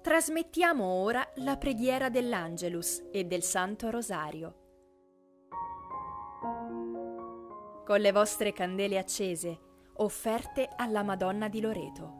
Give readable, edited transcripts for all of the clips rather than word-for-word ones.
Trasmettiamo ora la preghiera dell'Angelus e del Santo Rosario. Con le vostre candele accese, offerte alla Madonna di Loreto.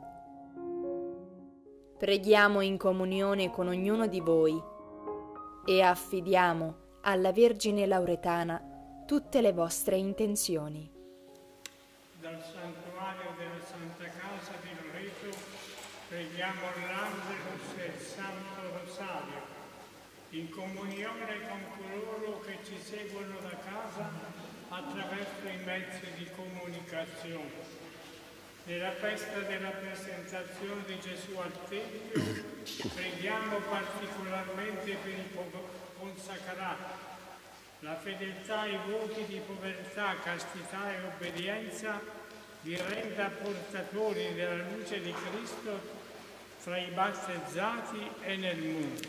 Preghiamo in comunione con ognuno di voi e affidiamo alla Vergine Lauretana tutte le vostre intenzioni. Dal santuario della Santa Casa di Loreto preghiamo l'Angelus e il Santo Rosario, in comunione con coloro che ci seguono da casa attraverso i mezzi di comunicazione. Nella festa della presentazione di Gesù al Tempio preghiamo particolarmente per i consacrati. La fedeltà ai voti di povertà, castità e obbedienza vi renda portatori della luce di Cristo fra i battezzati e nel mondo.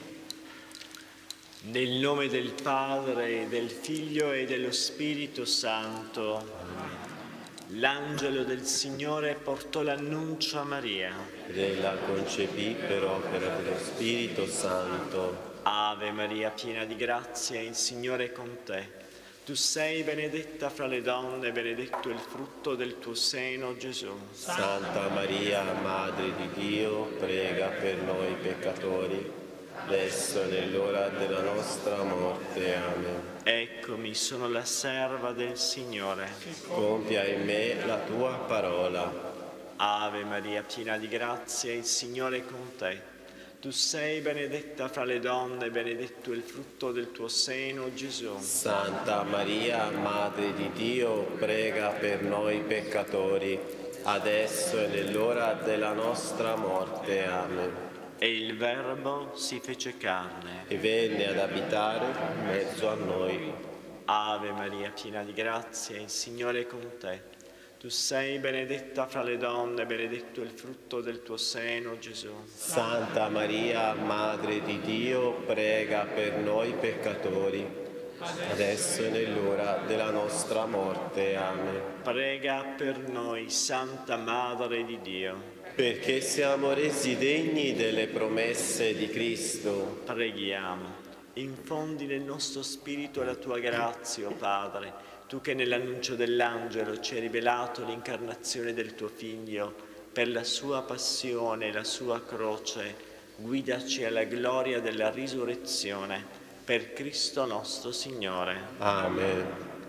Nel nome del Padre, del Figlio e dello Spirito Santo. Amen. L'angelo del Signore portò l'annuncio a Maria. Ed ella concepì per opera dello Spirito Santo. Ave Maria, piena di grazia, il Signore è con te. Tu sei benedetta fra le donne, benedetto il frutto del tuo seno, Gesù. Santa Maria, Madre di Dio, prega per noi peccatori, adesso e nell'ora della nostra morte. Amen. Eccomi, sono la serva del Signore. Compia in me la tua parola. Ave Maria, piena di grazia, il Signore è con te. Tu sei benedetta fra le donne, benedetto il frutto del tuo seno, Gesù. Santa Maria, Madre di Dio, prega per noi peccatori, adesso e nell'ora della nostra morte. Amen. E il Verbo si fece carne e venne ad abitare in mezzo a noi. Ave Maria, piena di grazia, il Signore è con te. Tu sei benedetta fra le donne, benedetto il frutto del tuo seno, Gesù. Santa Maria, Madre di Dio, prega per noi peccatori, adesso e nell'ora della nostra morte. Amen. Prega per noi, Santa Madre di Dio, perché siamo resi degni delle promesse di Cristo. Preghiamo. Infondi nel nostro spirito la tua grazia, o Padre, tu che nell'annuncio dell'angelo ci hai rivelato l'incarnazione del tuo Figlio, per la sua passione e la sua croce, guidaci alla gloria della risurrezione, per Cristo nostro Signore. Amen.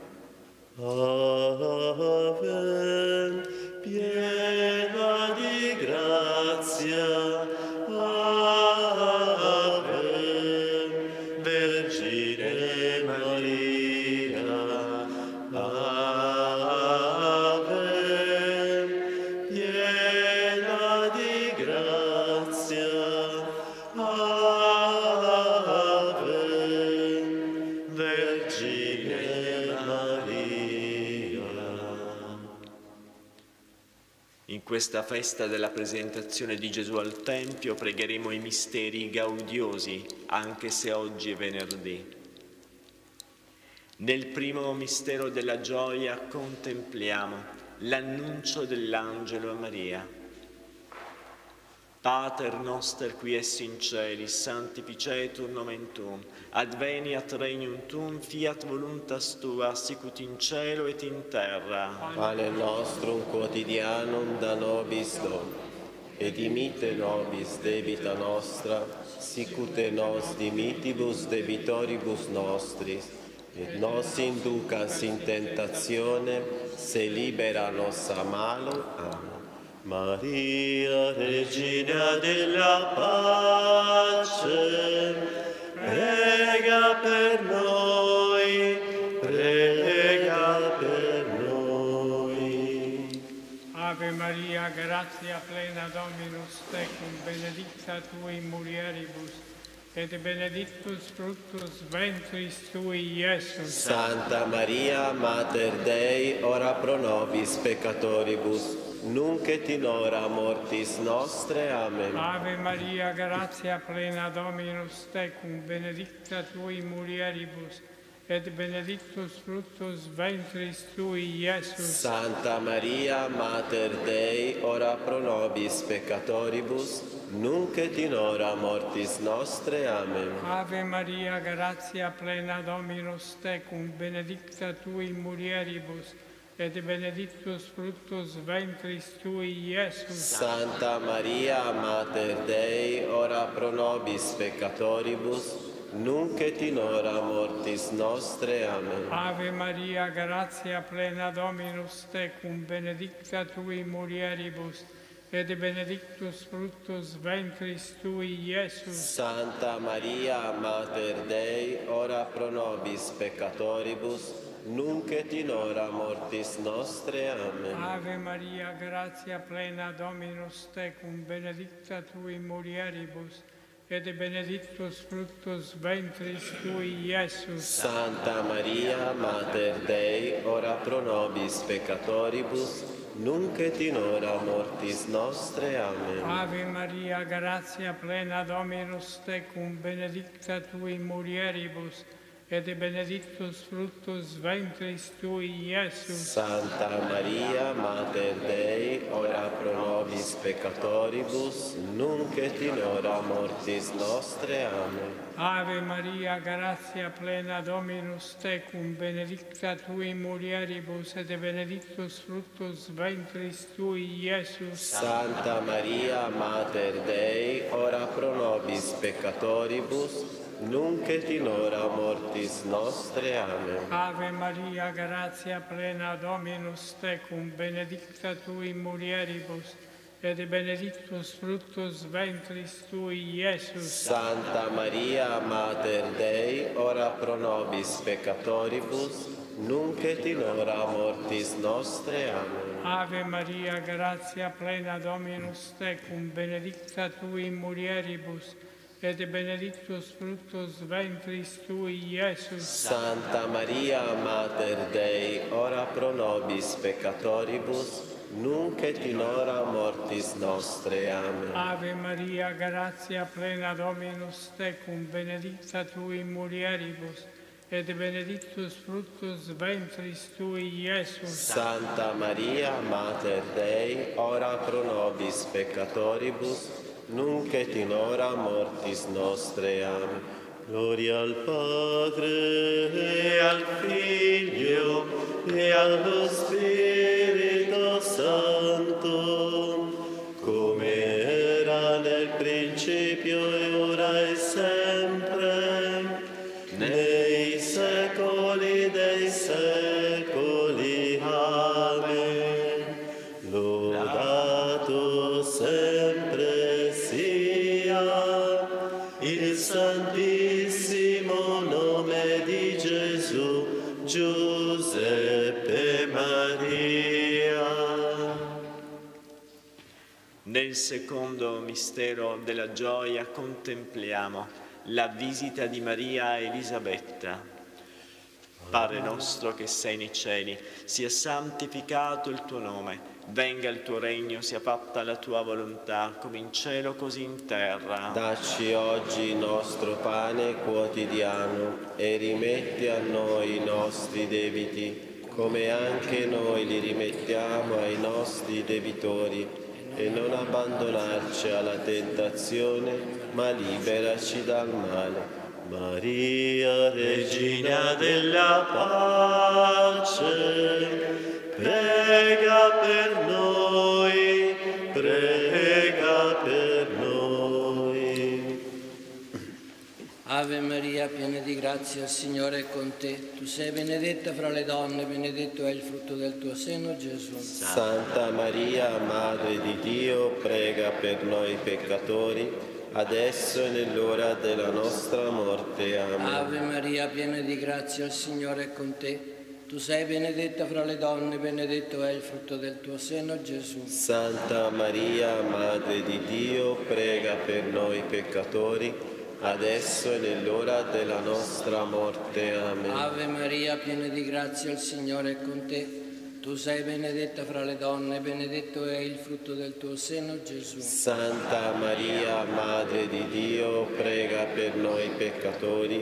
Ave, piena di grazia, Ave, Vergine Maria, Ave, piena di grazia, Ave, Vergine Maria. In questa festa della presentazione di Gesù al Tempio pregheremo i misteri gaudiosi, anche se oggi è venerdì. Nel primo mistero della gioia contempliamo l'annuncio dell'angelo a Maria. Pater noster qui es in celis, sanctificetur nomen tuum, adveniat regnum tuum, fiat voluntas tua, sicut in cielo et in terra. Pane nostrum quotidianum da nobis dom, et dimitte nobis debita nostra, sicut et nos dimitibus debitoribus nostris, et nos inducas in tentazione, se libera nos a malo. Amen. Maria, Regina della pace, prega per noi, prega per noi. Ave Maria, grazia plena Dominus tecum, benedicta tu in mulieribus, et benedictus fructus ventris tui, Iesus. Santa Maria, Mater Dei, ora pro nobis peccatoribus, nunc et in hora mortis nostre. Amen. Ave Maria, grazia plena Dominus tecum, benedicta tu in mulieribus, et benedictus fructus ventris tui, Iesus. Santa Maria, Mater Dei, ora pro nobis peccatoribus, nunc et in hora mortis nostre. Amen. Ave Maria, gratia plena Dominus tecum, benedicta tui in mulieribus, et benedictus fructus ventris tui, Iesus. Santa Maria, Mater Dei, ora pro nobis peccatoribus, nunc et in hora mortis nostre. Amen. Ave Maria, gratia plena Dominus tecum, benedicta tui in mulieribus, et benedictus fructus ventris tui, Iesus. Santa Maria, Mater Dei, ora pro nobis peccatoribus, nunc et in hora mortis nostre. Amen. Ave Maria, gratia plena Dominus tecum, benedicta tui in mulieribus, et benedictus fructus ventris tui, Iesus. Santa Maria, Mater Dei, ora pro nobis peccatoribus, nunc et in hora mortis nostre. Amen. Ave Maria, gratia plena Dominus tecum, benedicta tui in mulieribus, et benedictus fructus ventris tui, Iesus. Santa Maria, Mater Dei, ora pro nobis peccatoribus, nunc et in hora mortis nostre. Amen. Ave Maria, gratia plena Dominus tecum, benedicta tui in mulieribus, et benedictus fructus ventris tui, Iesus. Santa Maria, Mater Dei, ora pro nobis peccatoribus, nunc et in hora mortis nostre. Amen. Ave Maria, gratia plena Dominus tecum, benedicta tui in mulieribus, et benedictus fructus ventris tui, Iesus. Santa Maria, Mater Dei, ora pro nobis peccatoribus, nunc et in hora mortis nostre. Amen. Ave Maria, gratia plena Dominus tecum, benedicta tui in mulieribus, et benedictus fructus ventris tui, Iesus. Santa Maria, Mater Dei, ora pro nobis peccatoribus, nunc et in hora mortis nostre. Amen. Ave Maria, gratia plena Dominus tecum, benedicta tui in mulieribus, et benedictus fructus ventris tui, Iesus. Santa Maria, Mater Dei, ora pro nobis peccatoribus, nunc et in hora mortis nostre. Amen. Gloria al Padre, e al Figlio, e allo Spirito Santo, come era nel principio, e ora e sempre, nei secoli dei secoli. Amen. Lodato sempre sia il santissimo nome di Gesù, Giuseppe Maria. Nel secondo mistero della gioia contempliamo la visita di Maria a Elisabetta. Padre nostro che sei nei cieli, sia santificato il tuo nome, venga il tuo regno, sia fatta la tua volontà, come in cielo così in terra. Dacci oggi il nostro pane quotidiano e rimetti a noi i nostri debiti, come anche noi li rimettiamo ai nostri debitori. E non abbandonarci alla tentazione, ma liberaci dal male. Maria, Regina della pace, prega per noi, prega per noi. Ave Maria, piena di grazia, il Signore è con te. Tu sei benedetta fra le donne, benedetto è il frutto del tuo seno, Gesù. Santa Maria, Madre di Dio, prega per noi peccatori, adesso e nell'ora della nostra morte. Amen. Ave Maria, piena di grazia, il Signore è con te. Tu sei benedetta fra le donne, benedetto è il frutto del tuo seno, Gesù. Santa Maria, Madre di Dio, prega per noi peccatori, adesso e nell'ora della nostra morte. Amen. Ave Maria, piena di grazia, il Signore è con te. Tu sei benedetta fra le donne, benedetto è il frutto del tuo seno, Gesù. Santa Maria, Madre di Dio, prega per noi peccatori,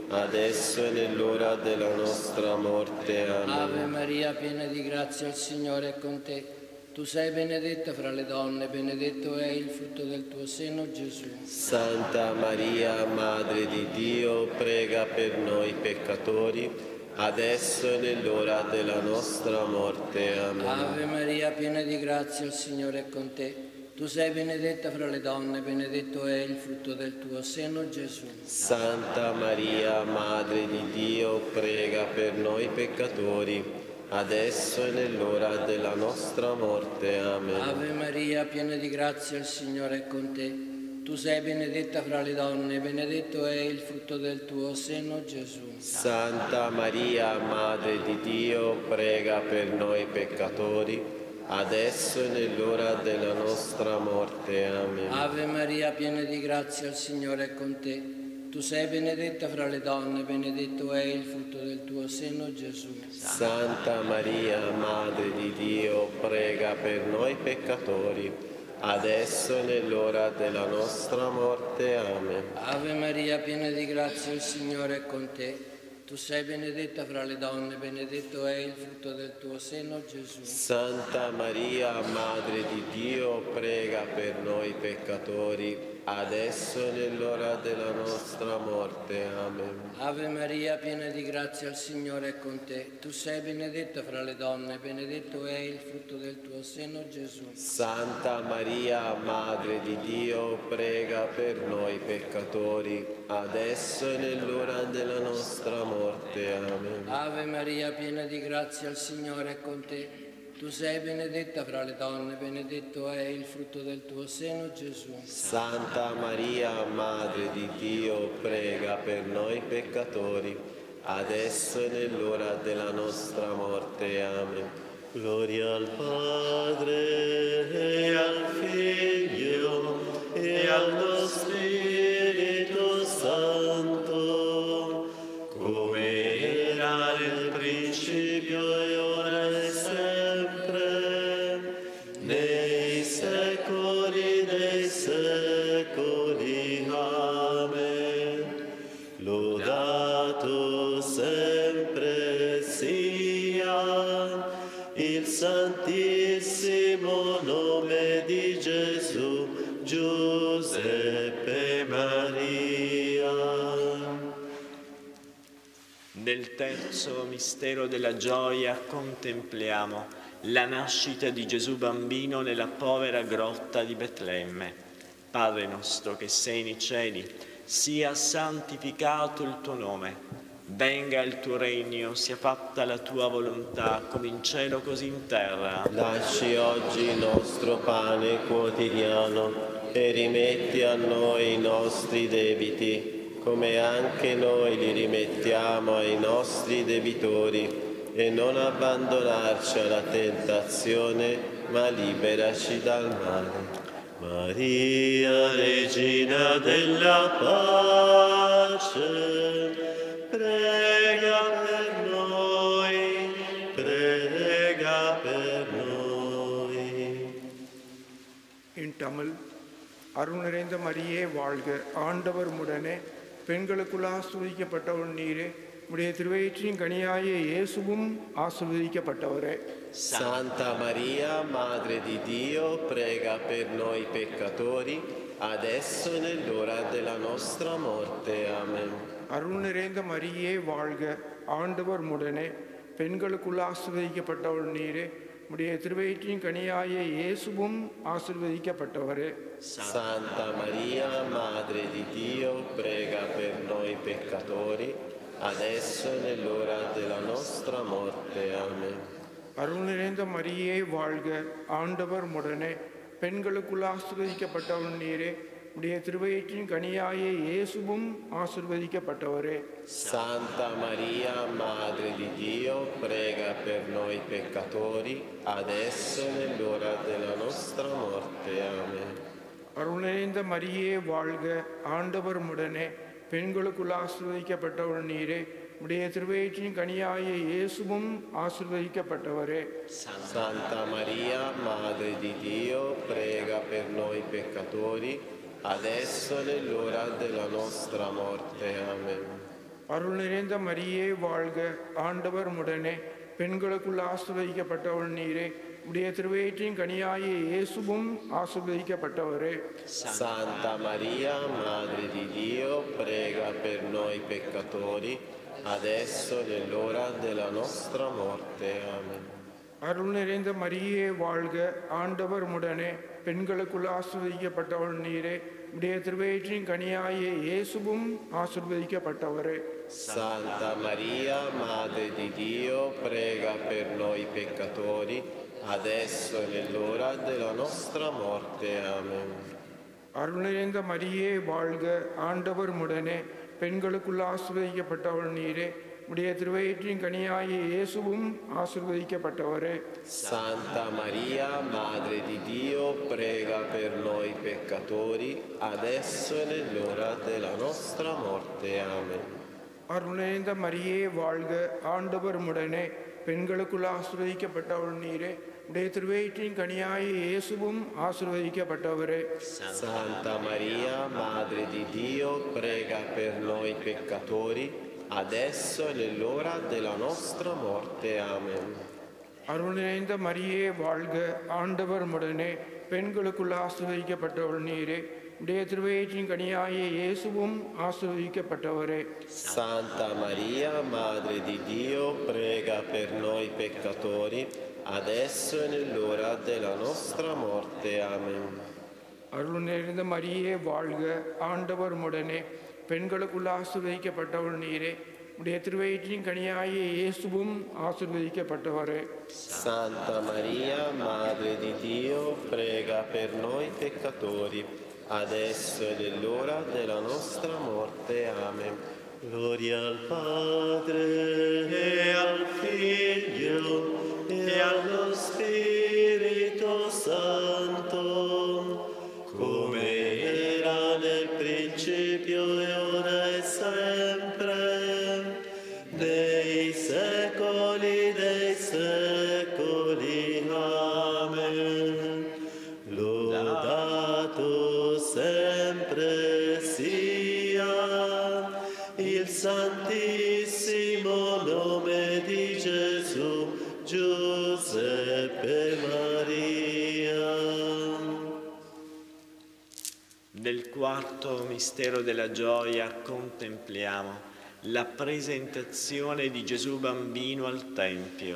adesso e nell'ora della nostra morte. Amen. Ave Maria, piena di grazia, il Signore è con te. Tu sei benedetta fra le donne, benedetto è il frutto del tuo seno, Gesù. Santa Maria, Madre di Dio, prega per noi peccatori, adesso e nell'ora della nostra morte. Amen. Ave Maria, piena di grazia, il Signore è con te. Tu sei benedetta fra le donne, benedetto è il frutto del tuo seno, Gesù. Santa Maria, Madre di Dio, prega per noi peccatori, adesso e nell'ora della nostra morte. Amen. Ave Maria, piena di grazia, il Signore è con te. Tu sei benedetta fra le donne, benedetto è il frutto del tuo seno, Gesù. Santa Maria, Madre di Dio, prega per noi peccatori, adesso e nell'ora della nostra morte. Amen. Ave Maria, piena di grazia, il Signore è con te. Tu sei benedetta fra le donne, benedetto è il frutto del tuo seno, Gesù. Santa Maria, Madre di Dio, prega per noi peccatori, adesso e nell'ora della nostra morte. Amen. Ave Maria, piena di grazia, il Signore è con te. Tu sei benedetta fra le donne, benedetto è il frutto del tuo seno, Gesù. Santa Maria, Madre di Dio, prega per noi peccatori, adesso e nell'ora della nostra morte. Amen. Ave Maria, piena di grazia, il Signore è con te. Tu sei benedetta fra le donne, benedetto è il frutto del tuo seno, Gesù. Santa Maria, Madre di Dio, prega per noi peccatori, adesso e nell'ora della nostra morte. Amen. Ave Maria, piena di grazia, il Signore è con te. Tu sei benedetta fra le donne, benedetto è il frutto del tuo seno, Gesù. Santa Maria, Madre di Dio, prega per noi peccatori, adesso e nell'ora della nostra morte. Amen. Gloria al Padre e al Figlio e allo Spirito Santo, come era nel principio e ora e sempre, nei secoli dei secoli. Amen. Lodato sempre sia il santissimo nome di Gesù, Giuseppe Maria. Nel terzo mistero della gioia contempliamo la nascita di Gesù bambino nella povera grotta di Betlemme. Padre nostro che sei nei cieli, sia santificato il tuo nome. Venga il tuo regno, sia fatta la tua volontà, come in cielo così in terra. Dacci oggi il nostro pane quotidiano e rimetti a noi i nostri debiti, come anche noi li rimettiamo ai nostri debitori. E non abbandonarci alla tentazione, ma liberaci dal male. Maria, Regina della pace, prega per noi, prega per noi. In Tamil, அருள் நிறைந்த மரியே வாழ்க, ஆண்டவர் உடனே பெண்களுக்குள் ஆசீர்வதிக்கப்பட்டவள் நீரே, உடைய திருவயிற்றின் கனியாய இயேசுவும் ஆசீர்வதிக்கப்பட்டவரே. Santa Maria, Madre di Dio, prega per noi peccatori, adesso e nell'ora della nostra morte. Amen. அருள் நிறைந்த மரியே வாழ்க, ஆண்டவர் உடனே பெண்களுக்குள் ஆசீர்வதிக்கப்பட்டவள் நீரே, உடைய திருவயிற்றின் கனியாய இயேசுவும் ஆசீர்வதிக்கப்பட்டவரே. Santa Maria, Madre di Dio, prega per noi peccatori, adesso e nell'ora della nostra morte. Amen. அருள் நிறைந்த மரியே வாழ்க, ஆண்டவர் உடனே பெண்களுக்குள் ஆசீர்வதிக்கப்பட்டவள் நீரே, உடைய திருவயிற்றின் கனியாய இயேசுவும் ஆசீர்வதிக்கப்பட்டவரே. Santa Maria, Madre di Dio, prega per noi peccatori, adesso e nell'ora della nostra morte. Amen. அருள் நிறைந்த மரியே வாழ்க, ஆண்டவர் உடனே பெண்களுக்குள் ஆசீர்வதிக்கப்பட்டவள் நீரே, உடைய திருவயிற்றின் கனியாய இயேசுவும் ஆசீர்வதிக்கப்பட்டவரே. Santa Maria, Madre di Dio, prega per noi peccatori, adesso e nell'ora della nostra morte. Amen. அருள் நிறைந்த மரியே வாழ்க, ஆண்டவர் உடனே, பெண்களுக்குள் ஆசீர்வதிக்கப்பட்டவள் நீரே. உடைய திருவயிற்றின் கனியாகிய இயேசுவும் ஆசீர்வதிக்கப்பட்டவரே. Santa Maria, Madre di Dio, prega per noi peccatori, adesso e nell'ora della nostra morte. Amen. அருள் நிறைந்த மரியே வாழ்க, ஆண்டவர் உடனே, பெண்களுக்குள் ஆசீர்வதிக்கப்பட்டவள் நீரே. உடைய திருவயிற்றின் கனியாகிய இயேசுவும் ஆசீர்வதிக்கப்பட்டவரே. Santa Maria, Madre di Dio, prega per noi peccatori, adesso e nell'ora della nostra morte. Amen. அருள் நிறைந்த மரியே வாழ்க, ஆண்டவர் உடனே, பெண்களுக்குள் ஆசீர்வதிக்கப்பட்டவள் நீரே. உடைய திருவயிற்றின் கனியாகிய இயேசுவும் ஆசீர்வதிக்கப்பட்டவரே. Santa Maria, Madre di Dio, prega per noi peccatori, adesso e nell'ora della nostra morte. Amen. அருள் நிறைந்த மரியே வாழ்க, ஆண்டவர் உடனே, பெண்களுக்குள் ஆசீர்வதிக்கப்பட்டவள் நீரே. உடைய திருவயிற்றின் கனியாகிய இயேசுவும் ஆசீர்வதிக்கப்பட்டவரே. Santa Maria, Madre di Dio, prega per noi peccatori, adesso e nell'ora della nostra morte. Amen. அருள் நிறைந்த மரியே வாழ்க, ஆண்டவர் உடனே, பெண்களுக்குள் ஆசீர்வதிக்கப்பட்டவள் நீரே. உடைய திருவயிற்றின் கனியாகிய இயேசுவும் ஆசீர்வதிக்கப்பட்டவரே. Santa Maria, Madre di Dio, prega per noi peccatori, adesso e nell'ora della nostra morte. Amen. அருள் நிறைந்த மரியே வாழ்க, ஆண்டவர் உடனே, பெண்களுக்குள் ஆசீர்வதிக்கப்பட்டவள் நீரே. உடைய திருவயிற்றின் கனியாகிய இயேசுவும் ஆசீர்வதிக்கப்பட்டவரே. Santa Maria, Madre di Dio, prega per noi peccatori, adesso e nell'ora della nostra morte. Amen. Gloria al Padre e al Figlio e allo Spirito Santo, come era nel principio e ora e sempre, nei secoli dei secoli. Amen. Lodato sempre sia il santissimo nome di Gesù, Giuseppe Maria. Nel quarto mistero della gioia contempliamo la presentazione di Gesù bambino al Tempio.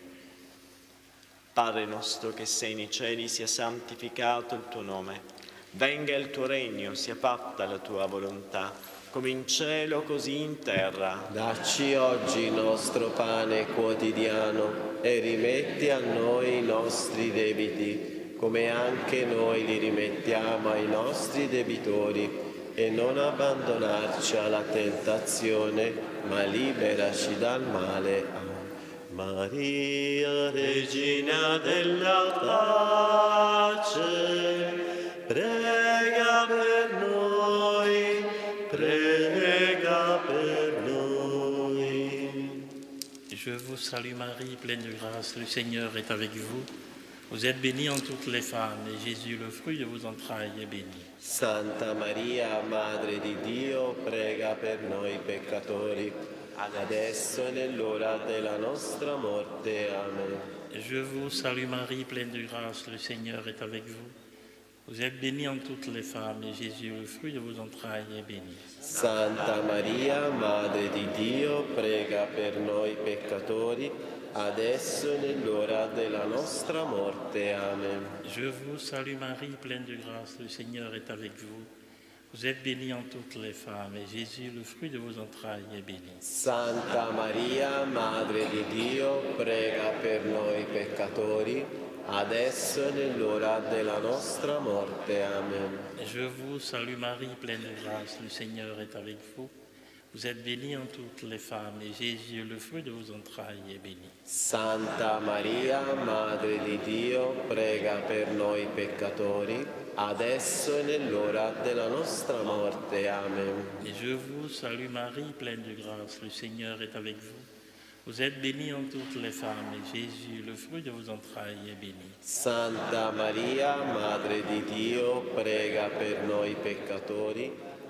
Padre nostro che sei nei cieli, sia santificato il tuo nome. Venga il tuo regno, sia fatta la tua volontà, come in cielo così in terra. Dacci oggi il nostro pane quotidiano e rimetti a noi i nostri debiti, come anche noi li rimettiamo ai nostri debitori. E non abbandonarci alla tentazione, ma liberaci dal male. Amen. Maria, Regina della pace, prega per noi, prega per noi. Je vous salue Marie, pleine de grâce, le Seigneur est avec vous. Vous êtes bénie en toutes les femmes, et Jésus, le fruit de vos entrailles, est béni. Santa Maria, Madre di Dio, prega per noi peccatori, adesso e nell'ora della nostra morte. Amen. Je vous salue Marie, pleine de grâce, le Seigneur est avec vous. Vous êtes bénie en toutes les femmes, et Jésus, le fruit de vos entrailles, est béni. Santa Maria, Madre di Dio, prega per noi peccatori, adesso e nell'ora della nostra morte. Amen. Je vous salue Marie, pleine de grâce, le Seigneur est avec vous. Vous êtes bénie en toutes les femmes, et Jésus, le fruit de vos entrailles, est béni. Santa Maria, Madre di Dio, prega per noi peccatori, adesso e nell'ora della nostra morte. Amen. Je vous salue Marie, pleine de grâce, le Seigneur est avec vous. Vous êtes bénie en toutes les femmes, et Jésus, le fruit de vos entrailles, est béni. Santa Maria, Madre di Dio, prega per noi peccatori, adesso e nell'ora della nostra morte. Amen. Et je vous salue Marie, pleine de grâce, le Seigneur est avec vous. Vous êtes bénie en toutes les femmes, et Jésus, le fruit de vos entrailles, est béni. Santa Maria, Madre di Dio, prega per noi peccatori,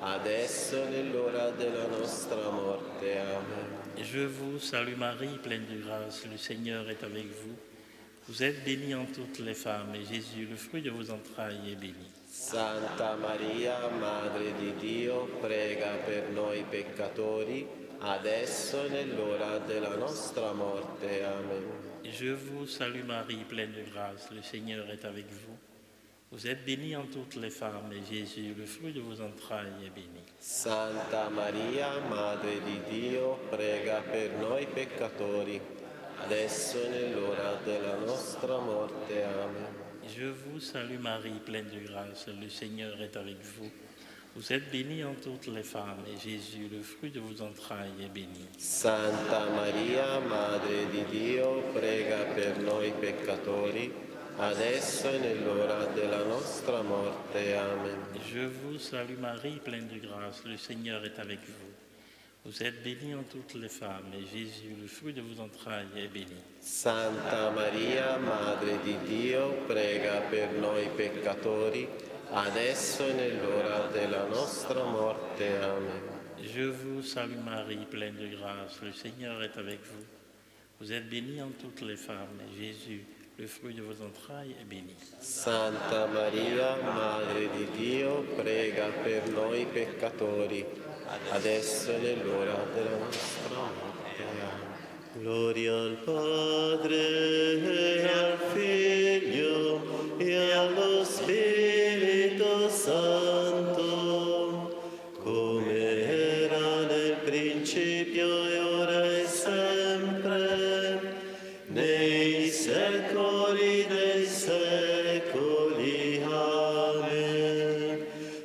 adesso e nell'ora della nostra morte. Amen. Je vous salue Marie, pleine de grâce, le Seigneur est avec vous. Vous êtes bénie en toutes les femmes, et Jésus, le fruit de vos entrailles, est béni. Santa Maria, Madre di Dio, prega per noi peccatori, adesso e nell'ora della nostra morte. Amen. Je vous salue Marie, pleine de grâce, le Seigneur est avec vous. Vous êtes bénie en toutes les femmes, et Jésus, le fruit de vos entrailles, est béni. Santa Maria, Madre di Dio, prega per noi peccatori, adesso e nell'ora della nostra morte. Amen. Je vous salue Marie, pleine de grâce, le Seigneur est avec vous. Vous êtes bénie en toutes les femmes, et Jésus, le fruit de vos entrailles, est béni. Santa Maria, Madre di Dio, prega per noi peccatori, adesso e nell'ora della nostra morte. Amen. Je vous salue Marie, pleine de grâce, le Seigneur est avec vous. Vous êtes bénie en toutes les femmes, et Jésus, le fruit de vos entrailles, est béni. Santa Maria, Madre di Dio, prega per noi peccatori, adesso e nell'ora della nostra morte. Amen. Je vous salue Marie, pleine de grâce, le Seigneur est avec vous. Vous êtes bénie en toutes les femmes, et Jésus, le fruit de vos entrailles, est béni. Santa Maria, Madre di Dio, prega per noi peccatori, adesso e nell'ora della nostra morte. Amen. Gloria al Padre e al Figlio e allo Spirito Santo, come era nel principio e ora e sempre, nei secoli dei secoli. Amen.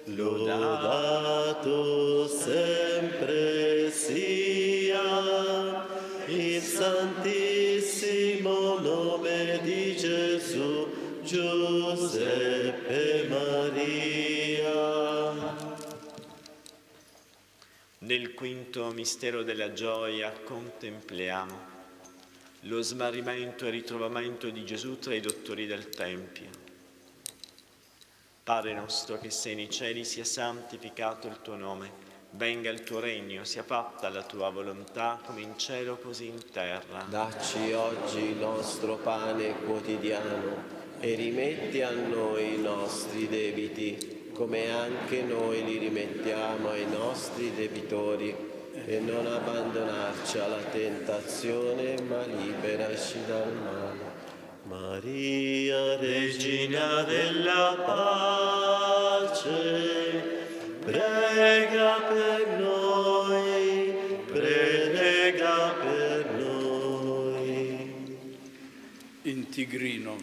Lodato sempre sia il santissimo nome di Gesù, Giuseppe Maria. Nel quinto mistero della gioia contempliamo lo smarrimento e ritrovamento di Gesù tra i dottori del Tempio. Padre nostro che sei nei cieli, sia santificato il tuo nome, venga il tuo regno, sia fatta la tua volontà come in cielo così in terra. Dacci oggi il nostro pane quotidiano e rimetti a noi i nostri debiti, come anche noi li rimettiamo ai nostri debitori. E non abbandonarci alla tentazione, ma liberaci dal male. Maria, Regina della pace, prega per noi, prega per noi. In Tigrino.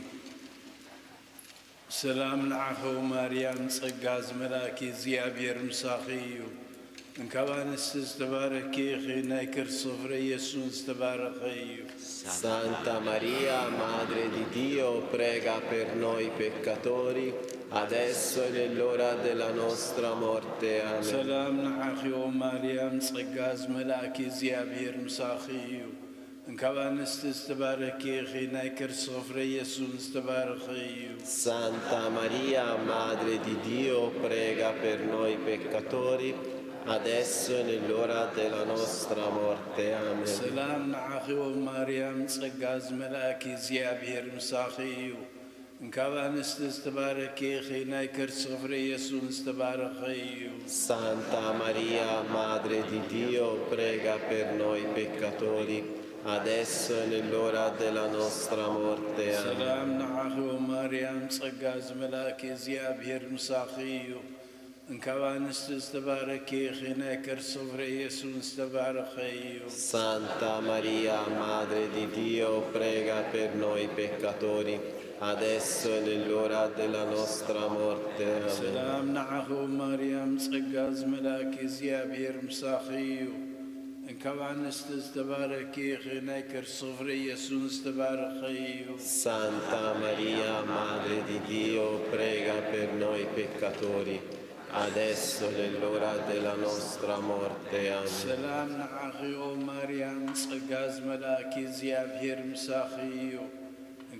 Salam l'Acho Mariam, ጸጋዝ መላኪ እግዚአብሔር ምሳኺዩ እንከባንስ ዝተባረኪ ናይ ክርስቶስ ኢየሱስ ዝተባረኸዩ Santa Maria, Madre di Dio, prega per noi peccatori, adesso e nell'ora della nostra morte. Amen. ሰላም ንዓኺዮ ማርያም ጸጋዝ መላኪ እግዚአብሔር ምሳኺዩ እንከባንስ ዝተባረኪ ናይ ክርስቶስ ኢየሱስ ዝተባረኸዩ Santa Maria, Madre di Dio, prega per noi peccatori, adesso e nell'ora della nostra morte. Amen. ሰላም ንዓኺዮ ማርያም ጸጋዝ መላኪ እግዚአብሔር ምሳኺዩ እንከባንስ ዝተባረኪ ናይ ክርስቶስ ኢየሱስ ዝተባረኸዩ Santa Maria, Madre di Dio, prega per noi peccatori, adesso e nell'ora della nostra morte. Amen. ሰላም ንዓኺዮ ማርያም ጸጋዝ መላኪ እግዚአብሔር ምሳኺዩ እንከባንስ ዝተባረኪ ናይ ክርስቶስ ኢየሱስ ዝተባረኸዩ Santa Maria, Madre di Dio, prega per noi peccatori, adesso e nell'ora della nostra morte. Amen. ሰላም ንዓኺዮ ማርያም ጸጋዝ መላኪ እግዚአብሔር ምሳኺዩ እንከባንስ ዝተባረኪ ናይ ክርስቶስ ኢየሱስ ዝተባረኸዩ Santa Maria, Madre di Dio, prega per noi peccatori, adesso e nell'ora della nostra morte. Amen. ሰላም ንዓኺዮ ማርያም ጸጋዝ መላኪ እግዚአብሔር ምሳኺዩ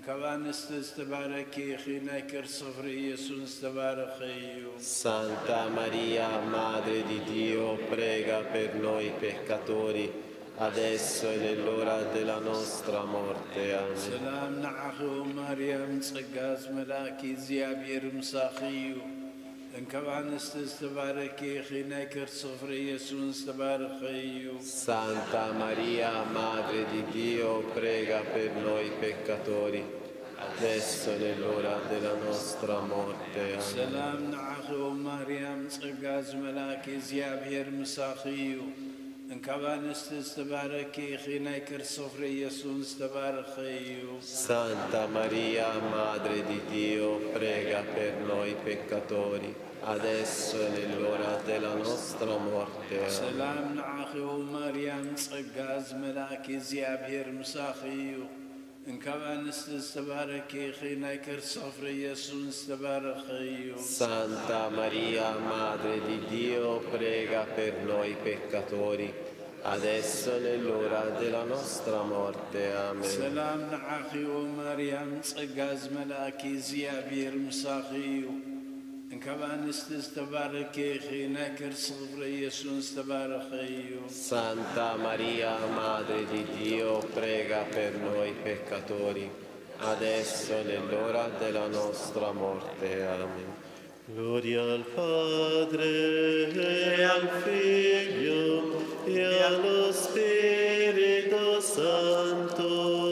Santa Maria, Madre di Dio, prega per noi peccatori, adesso e nell'ora della nostra morte. Amen. ሰላም ንዓኹም ማርያም ጸጋስ መላኪ እግዚአብሔር ምሳኺዩ እንከብ አንስት ዝተባረኪ ናይ ከርሥ ፍሬ ኢየሱስ ዝተባረኸ እዩ። Santa Maria, Madre di Dio, prega per noi peccatori, adesso e nell'ora della nostra morte. Amen. ሰላም ንዓኹም ማርያም ጸጋስ መላኪ እግዚአብሔር ምሳኺዩ እንከብ አንስት ዝተባረኪ ናይ ከርሥ ፍሬ ኢየሱስ ዝተባረኸ እዩ። Santa Maria, Madre di Dio, prega per noi peccatori, adesso e nell'ora della nostra morte. Amen. ሰላም ንዓኹም ማርያም ጸጋስ መላኪ እግዚአብሔር ምሳኺዩ እንከብ አንስት ዝተባረኪ ናይ ከርሥ ፍሬ ኢየሱስ ዝተባረኸ እዩ። Santa Maria, Madre di Dio, prega per noi peccatori, adesso e nell'ora della nostra morte. Amen. ሰላም ንዓኺም ማርያም ጸጋስ መላኪ እግዚአብሔር ምሳኺዩ እንከብ አንስት ዝተባረኪ ናይ ከርሥ ፍሬ ኢየሱስ ዝተባረኸ እዩ። Santa Maria, Madre di Dio, prega per noi peccatori, adesso e nell'ora della nostra morte. Amen. Gloria al Padre e al Figlio e allo Spirito Santo,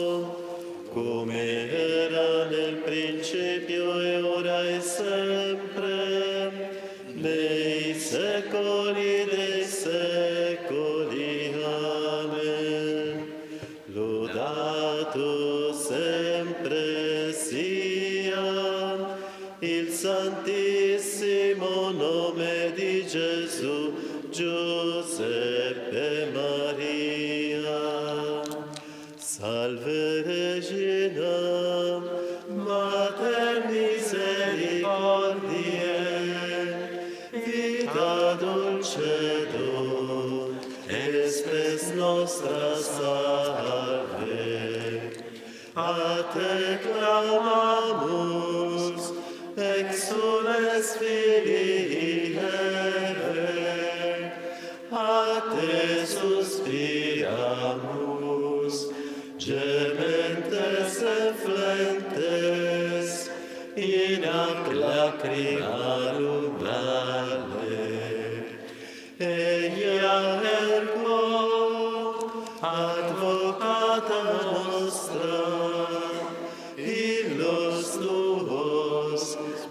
come era nel principio e ora e sempre, nei secoli dei secoli. Amen. Lodato sempre sia il santissimo nome di Gesù, Giuseppe Maria. Salve Regina, Mater misericordiae, vita dulcedo, espes nostra salve. A te clamamus, exules filii Eve, a te suspiramus, gementes et flentes, in ac lacrimarum vale. Eia ergo, advocata nostra, illos tuos,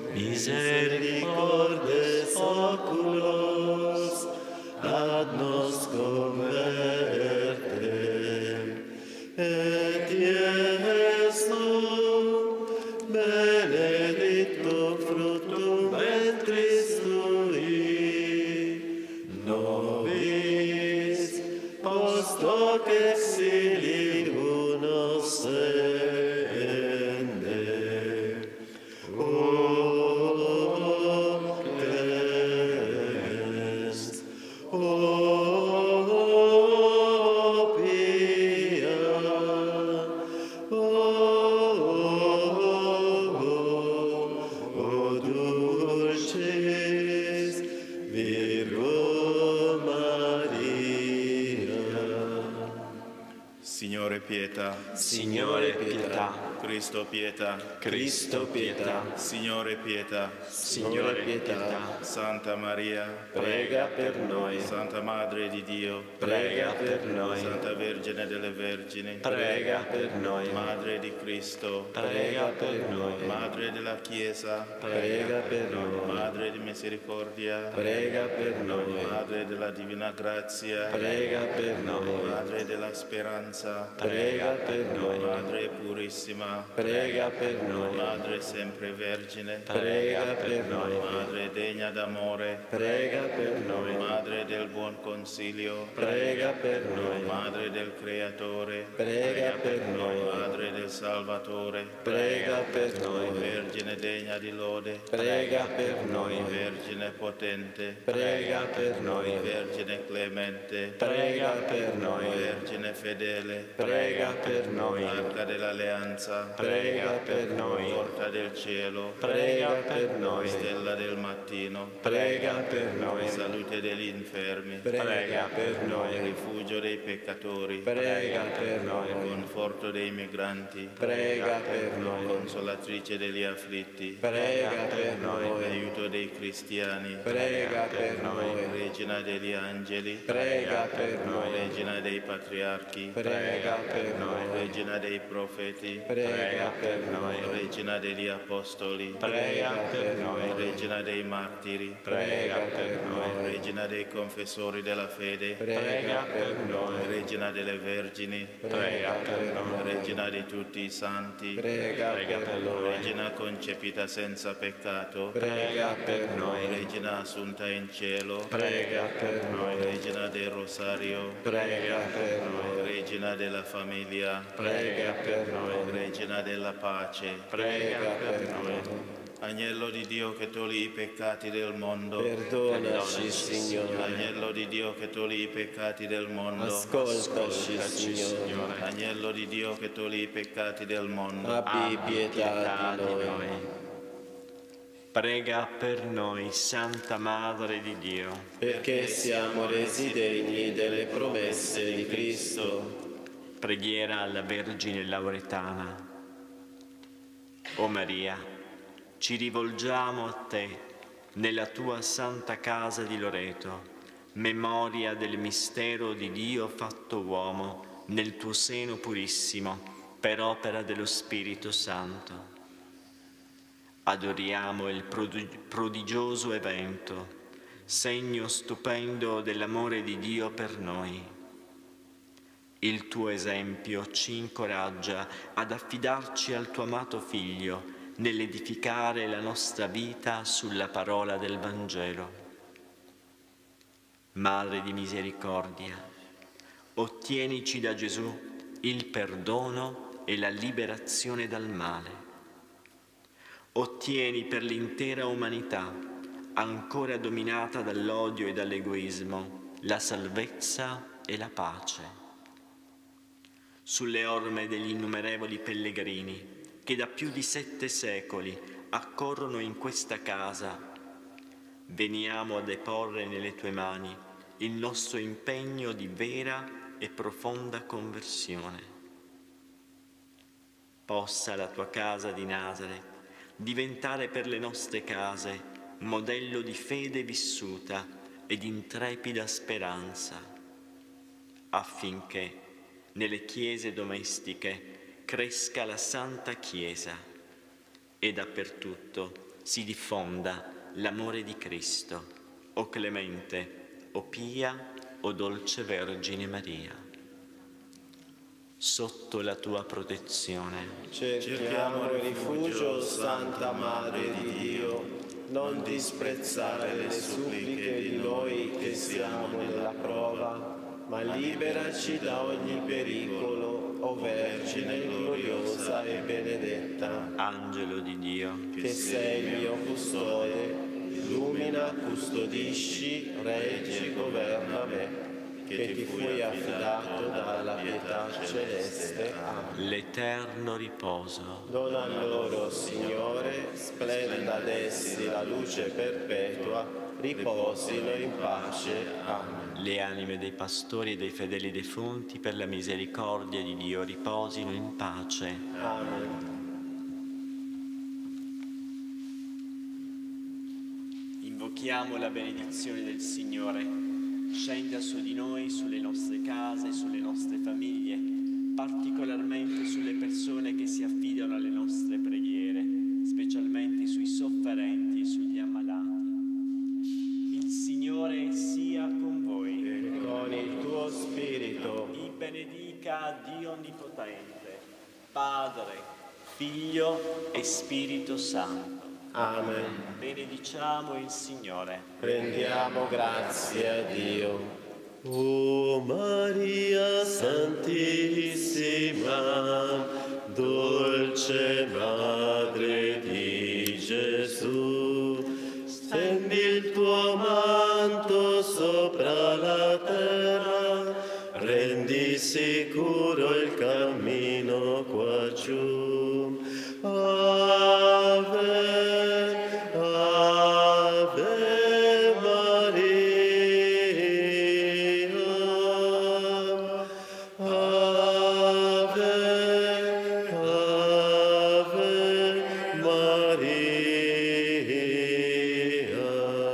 misericordes oculos, ad nos converte. Et Iesu, benedictum fructum ventris tui, nobis post hoc exilium nos ende. O Christ, O pia, O dulcis Virgo Maria. Signore pietà, Signore pietà, Cristo pietà, Cristo pietà, Signore pietà, Signore pietà, Santa Maria, prega per noi, Santa Madre di Dio, prega per noi, Santa Vergine delle Vergini, prega per noi, Madre di Cristo, prega per noi, Madre della Chiesa, prega per noi, Madre di Misericordia, prega per noi, Madre della Divina Grazia, prega per noi, Madre della Speranza, prega per noi, Madre purissima, prega per noi, Madre sempre Vergine, prega per noi, Madre degna d'amore, prega per noi, Madre del buon consiglio, prega per noi. Madre del Creatore, Prega per noi. Madre del Salvatore, Prega per noi. Vergine degna di lode, Prega per noi. Vergine potente, Prega per noi. Vergine clemente, Prega per noi. Vergine fedele, Prega per noi. Arca dell'Alleanza, Prega per noi. Porta del cielo, Prega per noi. Stella del mattino, Prega per noi. salute degli infermi, Prega per noi. rifugio dei peccatori, Prega per noi. conforto dei migranti, Prega per noi. consolatrice degli afflitti, Prega per noi. aiuto dei cristiani, Prega per noi. Regina degli angeli, Prega per noi. Regina dei patriarchi, Prega per noi. Regina dei profeti, Prega per noi. Regina degli apostoli, Prega per noi. Regina dei martiri, Prega per noi. Regina dei confessori della fede, Prega per noi. Regina delle vergini, Prega per noi. Regina di tutti i santi, Prega per noi. Regina concepita senza peccato, Prega per noi. Regina assunta in cielo, Prega per noi. Regina del Rosario, Prega per noi. Regina della famiglia, Prega per noi. Regina della pace, Prega per noi. Agnello di Dio che togli i peccati del mondo, Perdonaci, Signore. Agnello di Dio che togli i peccati del mondo, Ascoltaci, Signore. Agnello di Dio che togli i peccati del mondo, Abbi pietà di noi. Prega per noi, Santa Madre di Dio, Perché siamo resi degni delle promesse di Cristo. Preghiera alla Vergine Lauretana. O Maria, ci rivolgiamo a te nella tua santa casa di Loreto, memoria del mistero di Dio fatto uomo nel tuo seno purissimo, per opera dello Spirito Santo. Adoriamo il prodigioso evento, segno stupendo dell'amore di Dio per noi. Il tuo esempio ci incoraggia ad affidarci al tuo amato Figlio nell'edificare la nostra vita sulla parola del Vangelo. Madre di misericordia, ottienici da Gesù il perdono e la liberazione dal male. Ottieni per l'intera umanità, ancora dominata dall'odio e dall'egoismo, la salvezza e la pace. Sulle orme degli innumerevoli pellegrini che da più di 7 secoli accorrono in questa casa, veniamo a deporre nelle tue mani il nostro impegno di vera e profonda conversione. Possa la tua casa di Nazareth diventare per le nostre case modello di fede vissuta e di intrepida speranza, affinché nelle chiese domestiche cresca la Santa Chiesa e dappertutto si diffonda l'amore di Cristo, o clemente, o pia, o dolce Vergine Maria. Sotto la tua protezione Cerchiamo rifugio, Santa Madre di Dio. Non disprezzare le suppliche di noi che siamo nella prova, ma liberaci da ogni pericolo, o Vergine gloriosa e benedetta. Angelo di Dio, Che sei mio custode, illumina, custodisci, reggi, governa me, che ti fui affidato dalla pietà celeste. Amen. l'eterno riposo, Dona loro, Signore, splenda ad essi la luce perpetua, riposino in pace. Amen. le anime dei pastori e dei fedeli defunti, per la misericordia di Dio, riposino in pace. Amen. Invochiamo la benedizione del Signore. Scenda su di noi, sulle nostre case, sulle nostre famiglie, particolarmente sulle persone che si affidano alle nostre preghiere, specialmente sui sofferenti e sugli ammalati. Il Signore sia con voi. E con il tuo spirito. Vi benedica Dio Onnipotente, Padre, Figlio e Spirito Santo. Amen. Benediciamo il Signore. Rendiamo grazie a Dio. O Maria Santissima, dolce Madre di Gesù, stendi il tuo manto sopra la terra, rendi sicuro il cammino qua giù. Ave, Ave Maria, Ave, Ave Maria.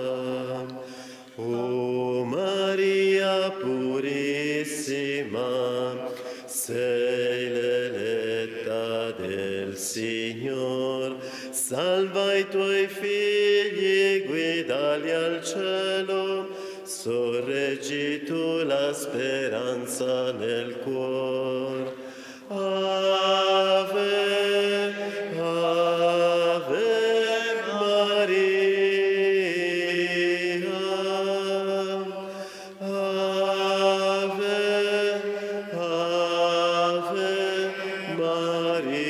O Maria purissima, sei l'eletta del Signor, salva i tuoi figli, guidali al cielo, sorreggi tu la speranza nel cuore. Ave, Ave Maria, Ave, Ave Maria.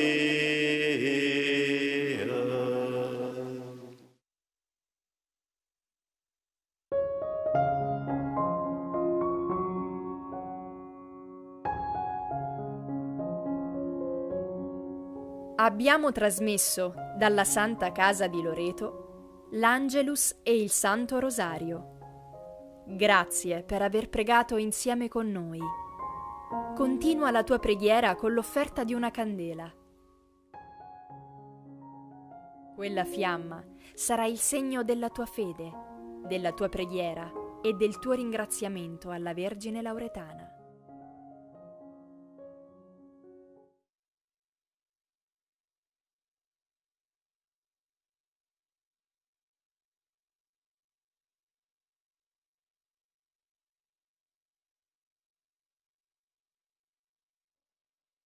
Abbiamo trasmesso dalla Santa Casa di Loreto l'Angelus e il Santo Rosario. Grazie per aver pregato insieme con noi. Continua la tua preghiera con l'offerta di una candela. Quella fiamma sarà il segno della tua fede, della tua preghiera e del tuo ringraziamento alla Vergine Lauretana.